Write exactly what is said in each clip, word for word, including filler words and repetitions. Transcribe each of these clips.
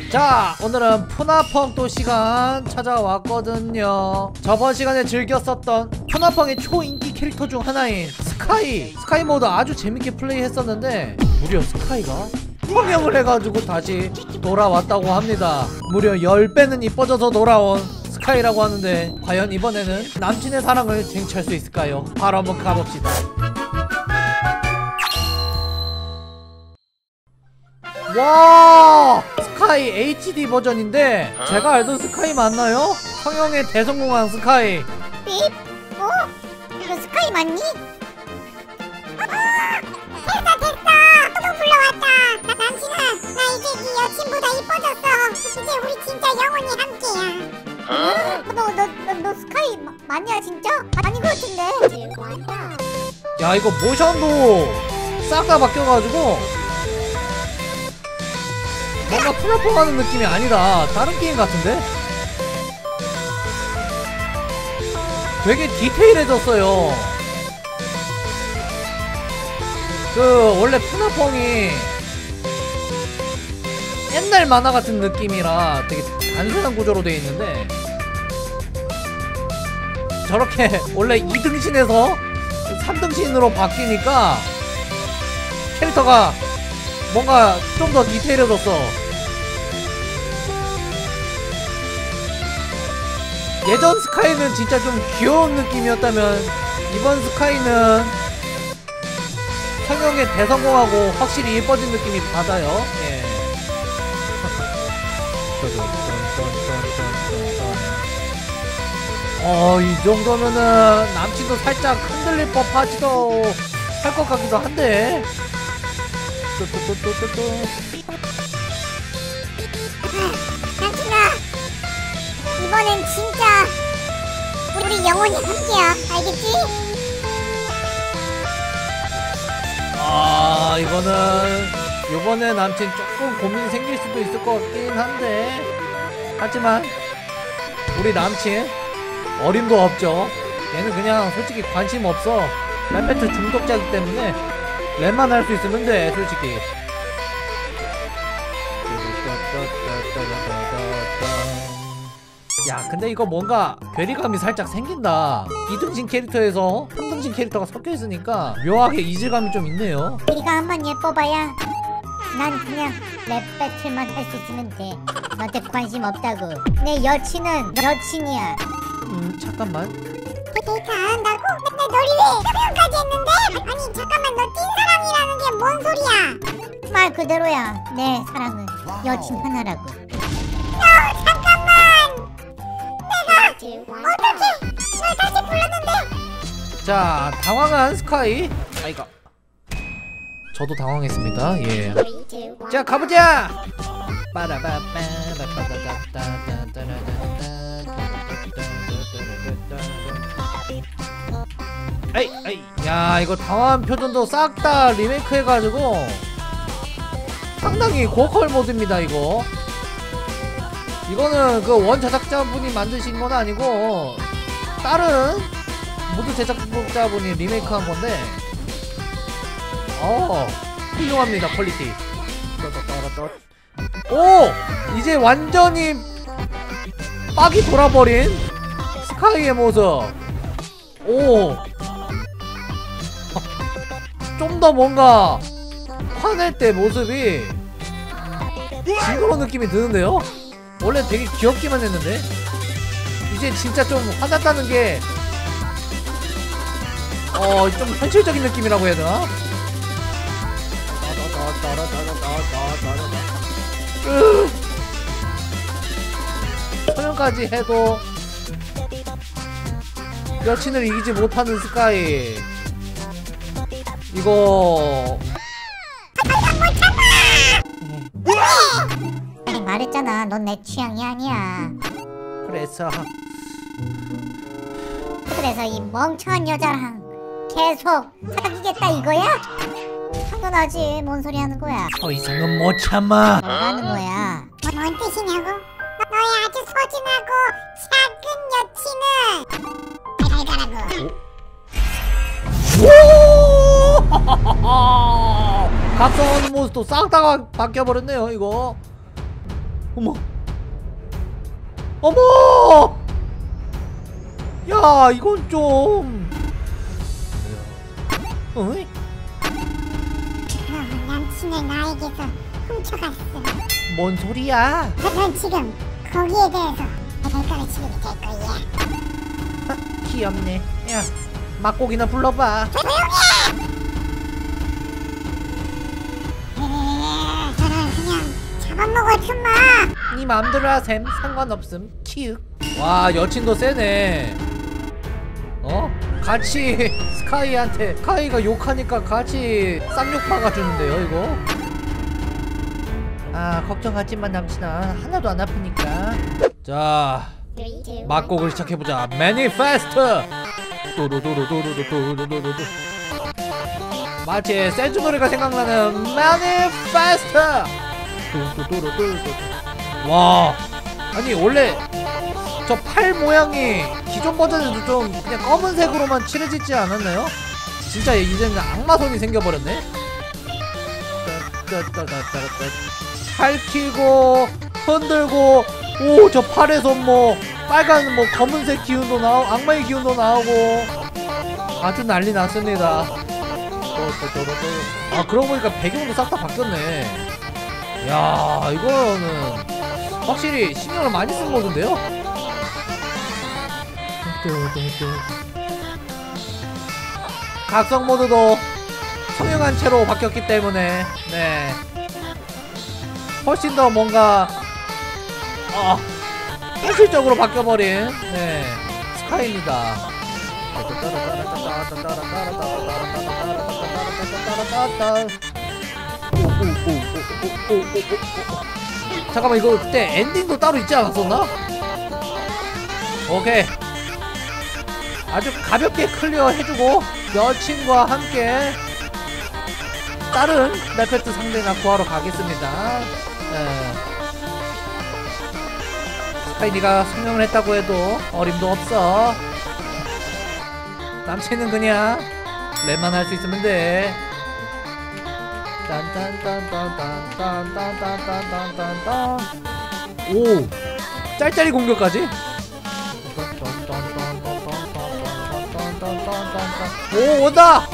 자, 오늘은 푸나펑 또 시간 찾아왔거든요. 저번 시간에 즐겼었던 푸나펑의 초인기 캐릭터 중 하나인 스카이 스카이 모드 아주 재밌게 플레이 했었는데 무려 스카이가 성형을 해가지고 다시 돌아왔다고 합니다. 무려 열 배는 이뻐져서 돌아온 스카이라고 하는데 과연 이번에는 남친의 사랑을 쟁취할 수 있을까요? 바로 한번 가봅시다. 와, 스카이 에이치디 버전인데 제가 알던 스카이 맞나요? 성형에 대성공한 스카이. 삐? 어? 이거 스카이 맞니? 아! 됐다 됐다! 또 불러왔다! 나 남친아, 나 이제 네 여친보다 이뻐졌어. 이제 우리 진짜 영원히 함께야. 어? 너, 너, 너, 너 스카이 마, 맞냐 진짜? 아닌 것 같은데? 야, 이거 모션도 싹 다 바뀌어가지고 뭔가 푸나펑 하는 느낌이 아니다. 다른 게임 같은데? 되게 디테일해졌어요. 그 원래 푸나펑이 옛날 만화 같은 느낌이라 되게 단순한 구조로 되어 있는데 저렇게 원래 이 등신에서 삼 등신으로 바뀌니까 캐릭터가 뭔가 좀 더 디테일해졌어. 예전 스카이는 진짜 좀 귀여운 느낌이었다면 이번 스카이는 성형에 대성공하고 확실히 예뻐진 느낌이 받아요. 예. 어, 이 정도면은 남친도 살짝 흔들릴 법하지도 할 것 같기도 한데. 또또또또또 남친아, 이번엔 진짜 우리 영원히 함께야. 알겠지? 아, 이거는 요번에 남친 조금 고민이 생길 수도 있을 것 같긴 한데 하지만 우리 남친 어림도 없죠. 얘는 그냥 솔직히 관심 없어. 랩배트 중독자이기 때문에 랩만 할 수 있으면 돼 솔직히. 야, 근데 이거 뭔가 괴리감이 살짝 생긴다. 이 등신 캐릭터에서 삼 등신 캐릭터가 섞여 있으니까 묘하게 이질감이 좀 있네요. 우리가 한번 예뻐봐야. 난 그냥 랩 배틀만 할 수 있으면 돼. 너한테 관심 없다고. 내 여친은 여친이야. 음, 잠깐만. 데이트 안 한다고? 근데 너리 왜 협연까지 했는데? 아니 잠깐만, 너 찐사랑이라는 게 뭔 소리야? 말 그대로야. 내 사랑은 여친 하나라고. 너 잠깐만! 내가 어떻게 널 다시 불렀는데? 자, 당황한 스카이. 아이가 저도 당황했습니다. 예. 자, 가보자. 에이, 에이. 야, 이거 당황한 표정도 싹 다 리메이크 해가지고 상당히 고퀄 모드입니다. 이거 이거는 그 원 제작자분이 만드신 건 아니고 다른 모드 제작자분이 리메이크한 건데 어, 훌륭합니다. 퀄리티. 오! 이제 완전히 빡이 돌아버린 스카이의 모습. 오! 좀 더 뭔가 화낼 때 모습이 징그러운 느낌이 드는데요? 원래 되게 귀엽기만 했는데 이제 진짜 좀 화났다는 게 어, 좀 현실적인 느낌이라고 해야 되나? 소년까지 해도 여친을 이기지 못하는 스카이. 이거 아니 말했잖아, 넌 내 취향이 아니야. 그래서 그래서 이 멍청한 여자랑 계속 사귀겠다 이거야? 당연하지. 뭔 소리 하는 거야? 더 이상은 못 참아. 뭐 하는 거야? 뭐, 뭔 뜻이냐고? 너의 아주 소중하고 작은 여친은 잘 가라고. 오! 각성하는 모습도 싹 다 바뀌어버렸네요. 이거 어머 어머 야 이건 좀 어이? 너 남친을 나에게서 훔쳐갔어. 뭔 소리야? 넌 지금 거기에 대해서 대가를 치르게 될 거야. 귀엽네. 야 막고기나 불러봐. 조용히 해! 저는 그냥 잡아먹어 주마. 네 맘대로 하셈. 상관없음. 키읔. 와 여친도 세네. 어? 같이 스카이한테 스카이가 욕하니까 같이 쌍욕 박아주는데요 이거. 아 걱정하지만 남친아 하나도 안 아프니까. 자 막곡을 시작해보자. 매니페스트. 또로도로도로도로도로도. 마치 센주 노래가 생각나는 매니페스트. 또또또로도로도. 와 아니 원래 저 팔 모양이 기존 버전에도 좀 그냥 검은색으로만 칠해지지 않았나요? 진짜 이제는 악마손이 생겨버렸네. 팔 키고 흔들고 오 저 팔에서 뭐 빨간 뭐 검은색 기운도 나오고 악마의 기운도 나오고 아주 난리 났습니다. 아 그러고 보니까 배경도 싹 다 바뀌었네. 야 이거는 확실히 신경을 많이 쓴 모드인데요. 각성 모드도 성형한 채로 바뀌었기 때문에 네 훨씬 더 뭔가 어, 현실적으로 바뀌어버린 네 스카이입니다. 잠깐만 이거 그때 엔딩도 따로 있지 않았었나? 오케이 아주 가볍게 클리어 해주고 여친과 함께 다른 레페트 상대나 구하러 가겠습니다. 네. 스카이니가 성명을 했다고 해도 어림도 없어. 남친은 그냥 랩만 할 수 있으면 돼. 딴딴딴딴딴딴딴딴딴딴딴. 오 짤짤이 공격까지? 오 온다!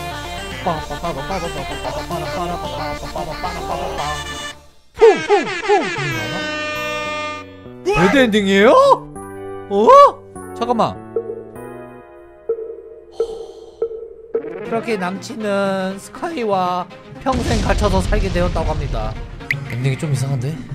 배드 엔딩이에요? 어? 잠깐만. 그렇게 남친은 스카이와 평생 갇혀서 살게 되었다고 합니다. 엔딩이 좀 이상한데?